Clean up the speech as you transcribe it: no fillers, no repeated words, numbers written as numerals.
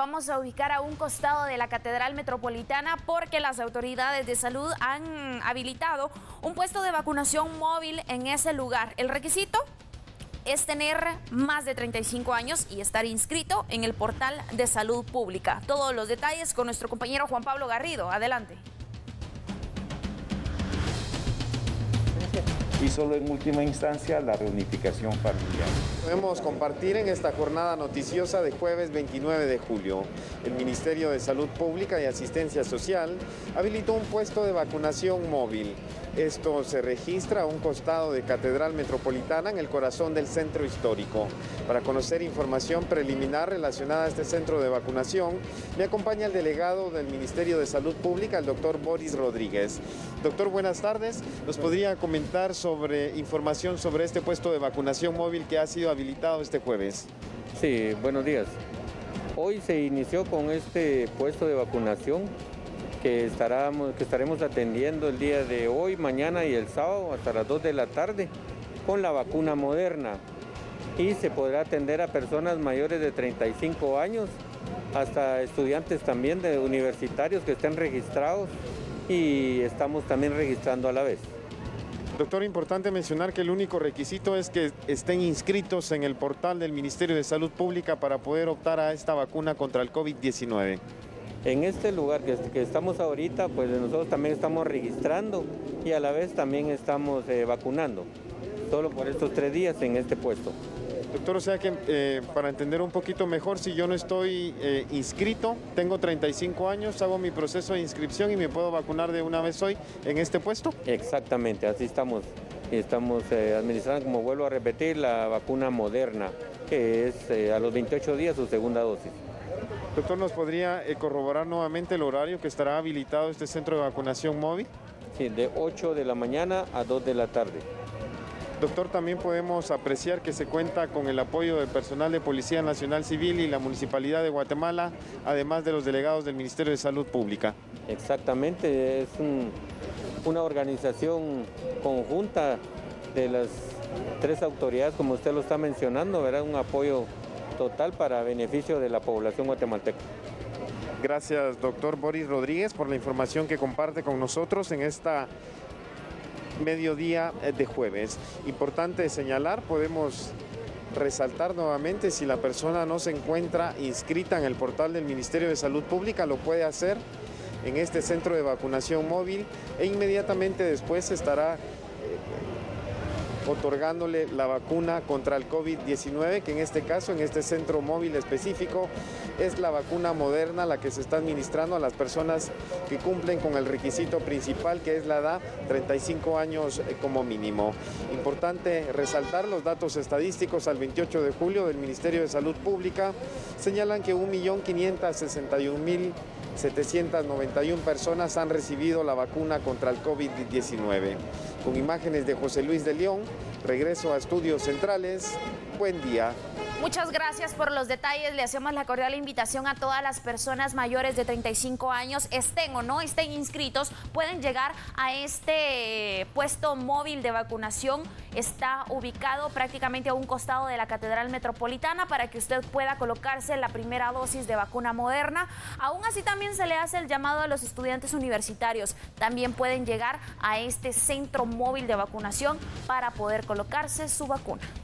vamos a ubicar a un costado de la Catedral Metropolitana porque las autoridades de salud han habilitado un puesto de vacunación móvil en ese lugar. El requisito es tener más de 35 años y estar inscrito en el portal de salud pública. Todos los detalles con nuestro compañero Juan Pablo Garrido. Adelante. Y solo en última instancia la reunificación familiar. Podemos compartir en esta jornada noticiosa de jueves 29 de julio. El Ministerio de Salud Pública y Asistencia Social habilitó un puesto de vacunación móvil. Esto se registra a un costado de Catedral Metropolitana en el corazón del centro histórico. Para conocer información preliminar relacionada a este centro de vacunación, me acompaña el delegado del Ministerio de Salud Pública, el doctor Boris Rodríguez. Doctor, buenas tardes. ¿Nos podría comentar sobre información sobre este puesto de vacunación móvil que ha sido habilitado este jueves? Sí, buenos días. Hoy se inició con este puesto de vacunación que estaremos atendiendo el día de hoy, mañana y el sábado hasta las 2 de la tarde con la vacuna Moderna. Y se podrá atender a personas mayores de 35 años, hasta estudiantes también de universitarios que estén registrados y estamos también registrando a la vez. Doctor, importante mencionar que el único requisito es que estén inscritos en el portal del Ministerio de Salud Pública para poder optar a esta vacuna contra el COVID-19. En este lugar que estamos ahorita, pues nosotros también estamos registrando y a la vez también estamos vacunando, solo por estos 3 días en este puesto. Doctor, o sea que para entender un poquito mejor, si yo no estoy inscrito, tengo 35 años, hago mi proceso de inscripción y me puedo vacunar de una vez hoy en este puesto. Exactamente, así estamos administrando, como vuelvo a repetir, la vacuna Moderna, que es a los 28 días su segunda dosis. Doctor, ¿nos podría corroborar nuevamente el horario que estará habilitado este centro de vacunación móvil? Sí, de 8 de la mañana a 2 de la tarde. Doctor, también podemos apreciar que se cuenta con el apoyo del personal de Policía Nacional Civil y la Municipalidad de Guatemala, además de los delegados del Ministerio de Salud Pública. Exactamente, es una organización conjunta de las 3 autoridades, como usted lo está mencionando, ¿verdad? Un apoyo total para beneficio de la población guatemalteca. Gracias, doctor Boris Rodríguez, por la información que comparte con nosotros en esta mediodía de jueves. Importante señalar, podemos resaltar nuevamente, si la persona no se encuentra inscrita en el portal del Ministerio de Salud Pública, lo puede hacer en este centro de vacunación móvil e inmediatamente después estará otorgándole la vacuna contra el COVID-19, que en este caso, en este centro móvil específico, es la vacuna Moderna la que se está administrando a las personas que cumplen con el requisito principal, que es la edad, 35 años como mínimo. Importante resaltar los datos estadísticos al 28 de julio del Ministerio de Salud Pública, señalan que 1.561.791 personas han recibido la vacuna contra el COVID-19. Con imágenes de José Luis de León, regreso a Estudios Centrales. Buen día. Muchas gracias por los detalles. Le hacemos la cordial invitación a todas las personas mayores de 35 años, estén o no estén inscritos, pueden llegar a este puesto móvil de vacunación. Está ubicado prácticamente a un costado de la Catedral Metropolitana para que usted pueda colocarse la primera dosis de vacuna Moderna. Aún así también se le hace el llamado a los estudiantes universitarios. También pueden llegar a este centro móvil de vacunación para poder colocarse su vacuna.